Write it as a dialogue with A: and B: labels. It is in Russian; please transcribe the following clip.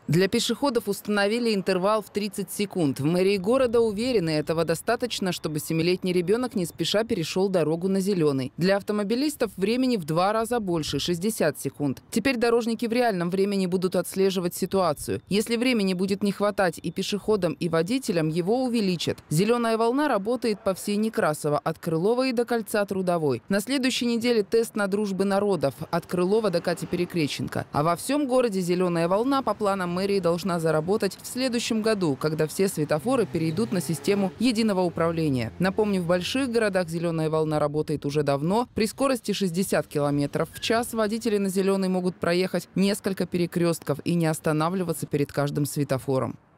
A: Для пешеходов установили интервал в 30 секунд. В мэрии города уверены, этого достаточно, чтобы 7-летний ребенок не спеша перешел дорогу на зеленый. Для автомобилистов времени в 2 раза больше – 60 секунд. Теперь дорожники в реальном времени будут отслеживать ситуацию. Если времени будет не хватать и пешеходам, и водителям, его увеличат. Зеленая волна работает по всей Некрасова, от Крылова и до Кольца Трудовой. На следующей неделе тест на дружбы народов, от Крылова до Кати Перекрещенко. А во всем городе зеленая волна по планам мэрии должна заработать в следующем году, когда все светофоры перейдут на систему единого управления. Напомню, в больших городах зеленая волна работает уже давно. При скорости 60 км в час водители на зеленый могут проехать несколько перекрестков и не останавливаться перед каждым светофором.